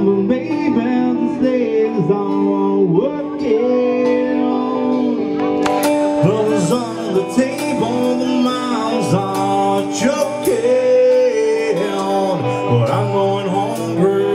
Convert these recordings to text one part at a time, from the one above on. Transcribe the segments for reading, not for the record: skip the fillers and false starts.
but baby, the sleighs are working. Bubbles on the table, the mouths are choking, but I'm going hungry.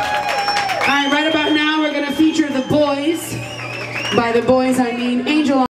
Alright, right about now we're going to feature The Boys. By The Boys I mean Angel